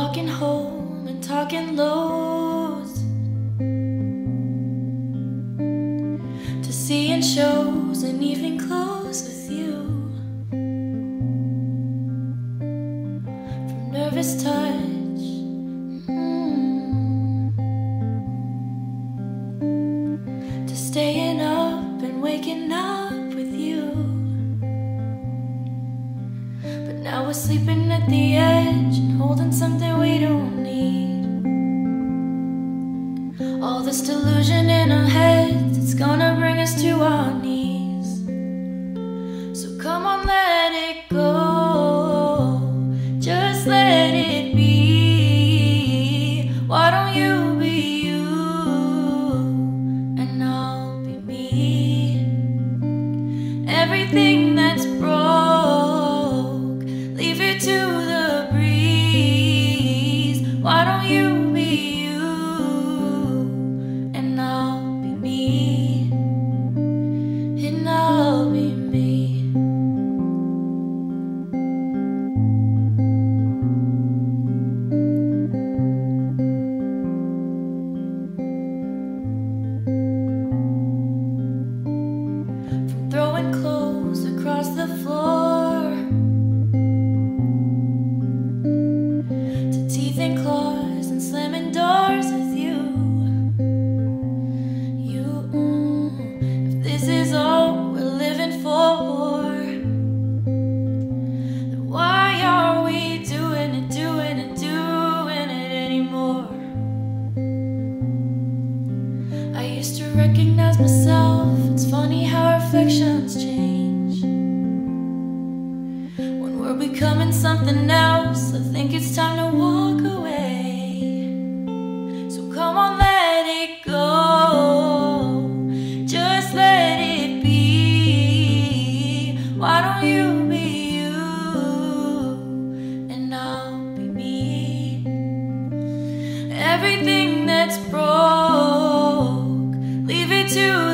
walking home and talking lows, to seeing shows and evening clothes with you, from nervous touch, to staying up and waking up with you. But now we're sleeping at the edge and holding something we don't need. All this delusion in our heads, it's gonna bring us to our knees. So come on, let it go, just let it be. Why don't you be you and I'll be me? Everything that's broke, leave it to the breeze. Why don't you be you and I'll be me, and I'll be me. From throwing clothes across the floor, to teeth and claws and slamming doors with you. If this is all we're living for, then why are we doing it anymore? I used to recognize myself. It's funny how reflections change. When we're becoming something else, I think it's time to walk away. So come on, let it go, just let it be. Why don't you be you and I'll be me? Everything that's broke, leave it to